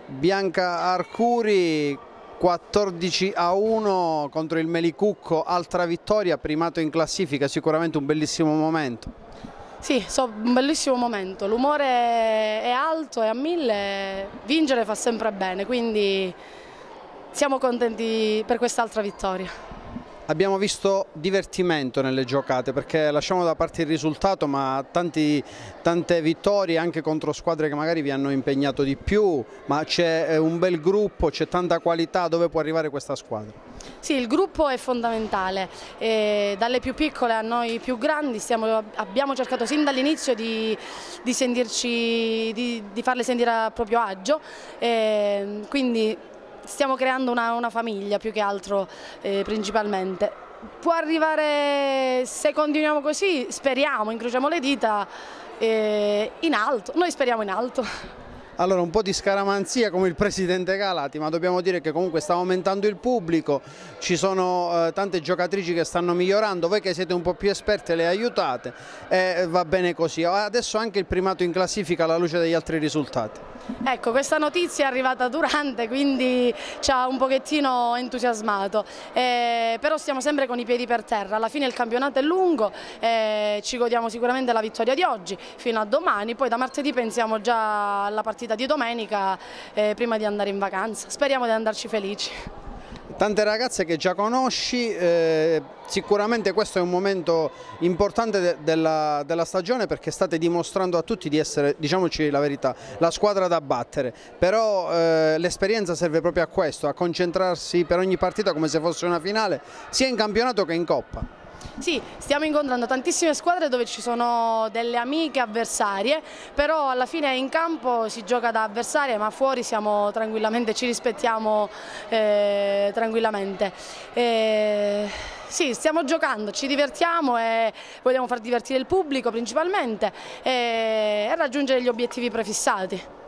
Bianca Arcuri 14-1 contro il Melicucco, altra vittoria, primato in classifica, sicuramente un bellissimo momento. Sì, un bellissimo momento, l'umore è alto, è a 1000, vincere fa sempre bene, quindi siamo contenti per quest'altra vittoria. Abbiamo visto divertimento nelle giocate, perché lasciamo da parte il risultato, ma tante vittorie anche contro squadre che magari vi hanno impegnato di più, ma c'è un bel gruppo, c'è tanta qualità. Dove può arrivare questa squadra? Sì, il gruppo è fondamentale, dalle più piccole a noi più grandi abbiamo cercato sin dall'inizio di farle sentire a proprio agio, quindi stiamo creando una famiglia più che altro, principalmente. Può arrivare, se continuiamo così, speriamo, incrociamo le dita, in alto, noi speriamo in alto. Allora, un po' di scaramanzia come il presidente Galati, ma dobbiamo dire che comunque sta aumentando il pubblico, ci sono tante giocatrici che stanno migliorando, voi che siete un po' più esperte le aiutate e va bene così. Adesso anche il primato in classifica alla luce degli altri risultati. Ecco, questa notizia è arrivata durante, quindi ci ha un pochettino entusiasmato, però stiamo sempre con i piedi per terra. Alla fine il campionato è lungo, ci godiamo sicuramente la vittoria di oggi fino a domani, poi da martedì pensiamo già alla partita di domenica, prima di andare in vacanza. Speriamo di andarci felici. Tante ragazze che già conosci, sicuramente questo è un momento importante della stagione, perché state dimostrando a tutti di essere, diciamoci la verità, la squadra da battere, però l'esperienza serve proprio a questo, a concentrarsi per ogni partita come se fosse una finale, sia in campionato che in Coppa. Sì, stiamo incontrando tantissime squadre dove ci sono delle amiche avversarie, però alla fine in campo si gioca da avversarie, ma fuori siamo tranquillamente, ci rispettiamo tranquillamente. Sì, stiamo giocando, ci divertiamo e vogliamo far divertire il pubblico principalmente e raggiungere gli obiettivi prefissati.